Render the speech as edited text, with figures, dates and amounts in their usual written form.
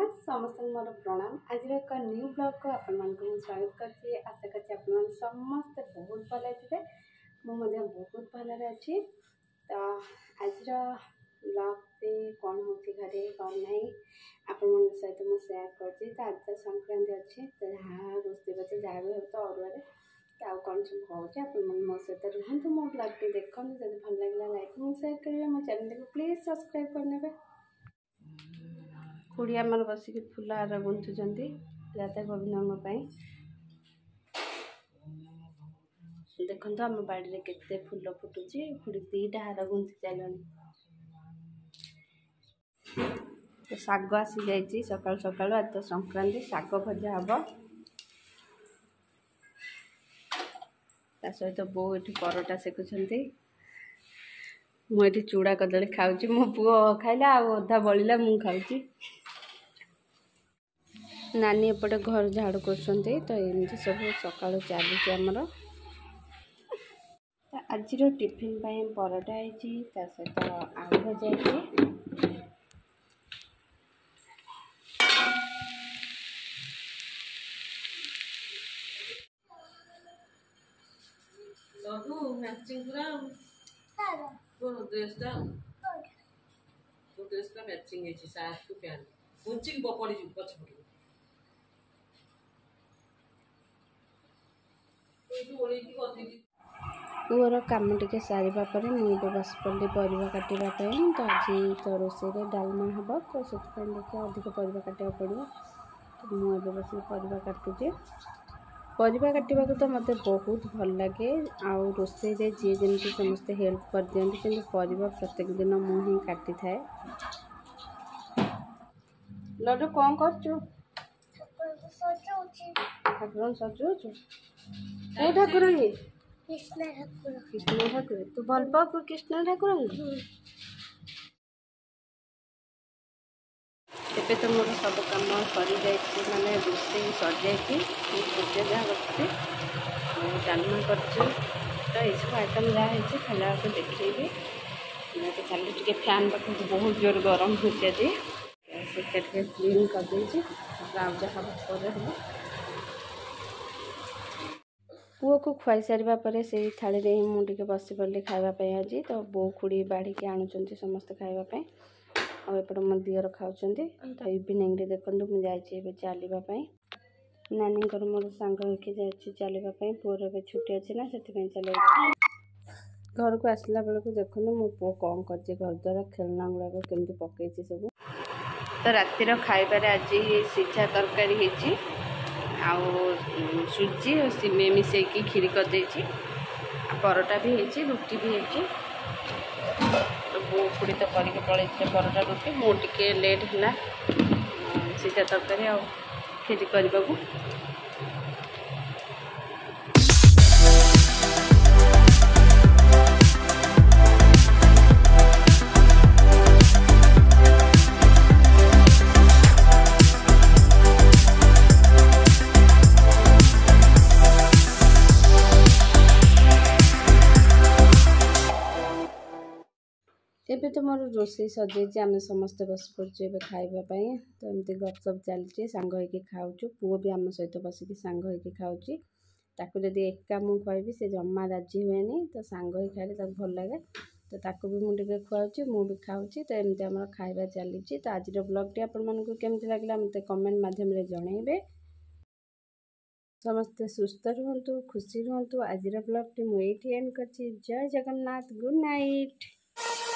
जगन्नाथ समस्त मोर प्रणाम। आज एक न्यू ब्लॉग को आपण स्वागत करछि। आशा करछि आपण समस्त बहुत भल थे। मुझे बहुत भल अच्छी। तो आज ब्लॉग पे कौन हो घरे कौन ना आपण सहित मुझे सेयार करछि। तो आज तो संक्रांति अच्छी तो जहाँ रोषे बचे जहाँ भी हो तो अरुआ आउ कौन सब हो मो सहित रुहतु। मो ब्लॉग टी देखते जब भल लगे लाइक शेयर करेंगे। मो चैनल को प्लीज सब्सक्राइब करने। खुड़ी आमर बसिक फुल हार गुंथुंट राधा गोविंद देखो आम बाड़ी केते फुल फुटुची। खुड़ी दीटा हार गुंथि चल तो शाग आसी जाइए सकाल सकाल। आज तो संक्रांति शाग भजा हम ता सहित बो ये परोटा सेकुंट। मुझे चूड़ा कदली खाऊँ। मो पुओ खाइला अधा बलिला मु खाऊँ। नानी एपटे घर झाड़ू कर तो एमती सब सकाल चली आमर। आज टिफिन परोटा है सहित आलू भजा है। पुअर कम टे सारा पर मुझे बस पड़ी परिवा काटा। तो आज तो रोषे डालमा हम तो से देखिए अधिक परिवा काटा पड़ो। तो मुझे बस परिवा काटुचे। परिवा काटा तो मत बहुत भल लगे। आउ रोषे जी जमी समस्ते हेल्प कर दिखती कि परिवा प्रत्येक दिन मुझे काटी थाए। लड्डू कौन कर ठाकुर सजाऊ कौ ठाकुर ये कृष्ण ठाकुर। तू भल पाऊ कृष्ण ठाकुर। एबे तो मोर सब कम सरी जाइए माने रोषे सजाई भजा जहाँ करती डालमा कर तो यू आइटम जहाँ खाला को देखी। तो खाली टे फैन पाखे बहुत जोर गरम हो क्लीन कर दे जहाँ हम पुओ को खुआई सारा पर से थाली रे मुझे बस पड़े खावाई। आज तो बो खुड़ी बाढ़ के आणुंट समस्त खावाई। आएपटे मो दियर खाऊँ। तो इवनिंग रे देखो मुझे चलवाई नानी मोर सांग होके चलवाई। पुअर ए छुट्टी अच्छी ना से चल घर को आसला बेलू देखो मो पु कौन कर घर द्वारा खेलना गुड़ाक केमती पकई सब। तो रातिर खाइबार आज सीझा तरकारी सुजी और सिमे मिसेकी खीरी कर देछि। परोटा भी है रुटी भी है। तो बो खुड़ी तो करके पड़े परोटा रुटी मुझे लेट है सीधा तरकारी आ खीरी करने को। एबे तो मोर रोषे सजे आम समस्ते बस पड़े खावाई। तो एमती गपसप चलती सांग होके खाऊँ। पुओ भी आम सहित बसिक सांग होके खाऊँ। ताकू जदि एका मु खुआबी से जमा राजी हुए तो सांग ही खाए भल लगे। तो ताकू भी मुझे खुआऊँ मु भी खाऊँ। तो एमती आम खाଇବା चली। तो आज ब्लॉग टी आपण मानक केमती लगला मते कमेंट माध्यम रे जणाइबे। समस्ते सुस्थ रुहतु खुशी रुहतु। आज ब्लॉग टी मुझे एंड करछि। जय जगन्नाथ। Good night.